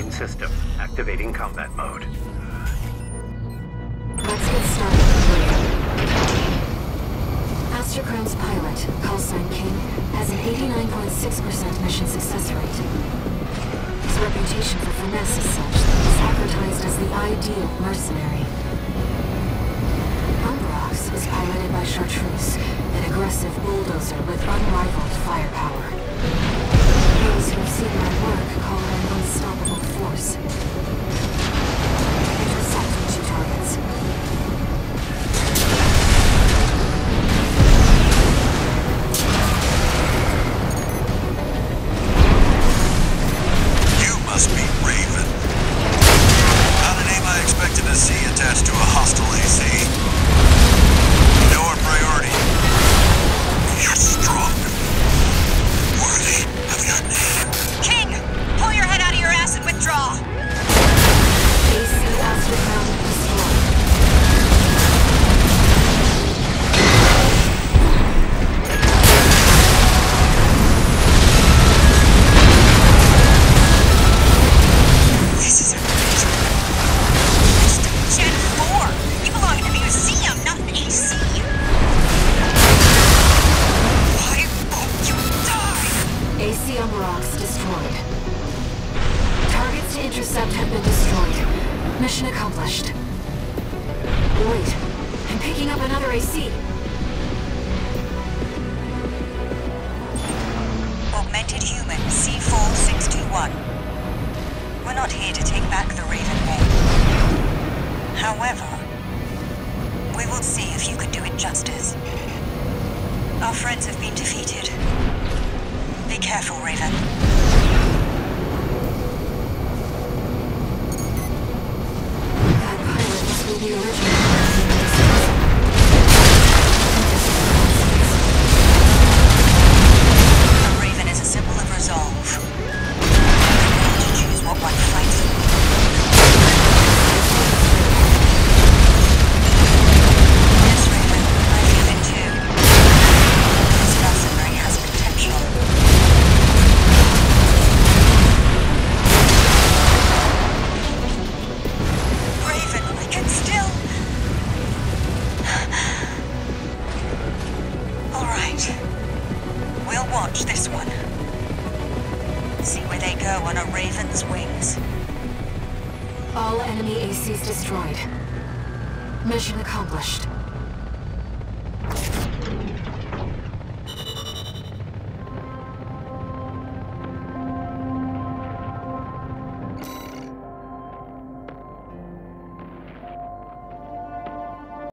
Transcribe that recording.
main system. Activating combat mode. Let's get started. Astrocrone's pilot, callsign King, has an 89.6% mission success rate. His reputation for finesse is such that he's advertised as the ideal mercenary. Umbrox is piloted by Chartreuse, an aggressive bulldozer with unrivaled firepower. Those who have seen my work call her an unstoppable force. Intercepting 2 targets. You must be Raven. Not a name I expected to see attached to a hostile AC. You know our priority. You're strong. Worthy of your name. King! Pull your head out of your ass and withdraw! AC Astrocrone destroyed. This is amazing. It's Gen 4! You belong in a museum, not an AC! Why won't you die? AC Umbrox destroyed. Targets to intercept have been destroyed. Mission accomplished. Wait, I'm picking up another AC. Augmented human C4621. We're not here to take back the Raven name. However, we will see if you can do it justice. Our friends have been defeated. Be careful, Raven. That pilot must be the original. A Raven is a symbol of resolve. To choose what one fights for. Yes, Raven, I feel it too. This mercenary has potential. Raven, I can still... All right. We'll watch this one. See where they go on a Raven's wings. All enemy ACs destroyed. Mission accomplished.